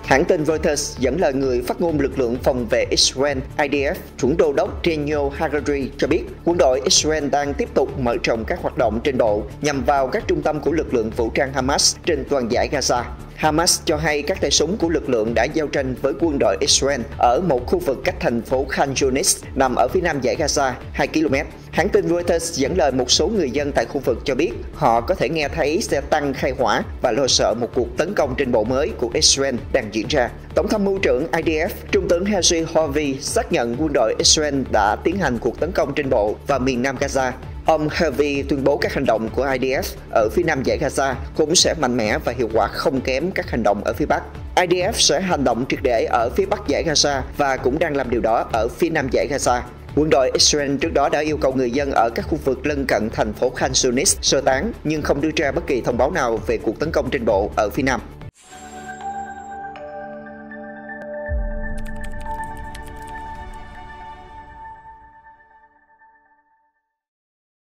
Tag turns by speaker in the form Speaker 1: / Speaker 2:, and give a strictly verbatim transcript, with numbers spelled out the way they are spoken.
Speaker 1: Hãng tin Reuters dẫn lời người phát ngôn lực lượng phòng vệ Israel I D F, chuẩn đô đốc Daniel Hagari cho biết quân đội Israel đang tiếp tục mở rộng các hoạt động trên bộ nhằm vào các trung tâm của lực lượng vũ trang Hamas trên toàn dải Gaza. Hamas cho hay các tay súng của lực lượng đã giao tranh với quân đội Israel ở một khu vực cách thành phố Khan Yunis nằm ở phía nam dải Gaza hai ki lô mét. Hãng tin Reuters dẫn lời một số người dân tại khu vực cho biết họ có thể nghe thấy xe tăng khai hỏa và lo sợ một cuộc tấn công trên bộ mới của Israel đang diễn ra. Tổng tham mưu trưởng I D F, Trung tướng Herzi Halevi xác nhận quân đội Israel đã tiến hành cuộc tấn công trên bộ vào miền nam Gaza. Ông Herzi tuyên bố các hành động của I D F ở phía nam dải Gaza cũng sẽ mạnh mẽ và hiệu quả không kém các hành động ở phía bắc. I D F sẽ hành động triệt để ở phía bắc dải Gaza và cũng đang làm điều đó ở phía nam dải Gaza. Quân đội Israel trước đó đã yêu cầu người dân ở các khu vực lân cận thành phố Khan Yunis sơ tán nhưng không đưa ra bất kỳ thông báo nào về cuộc tấn công trên bộ ở phía nam.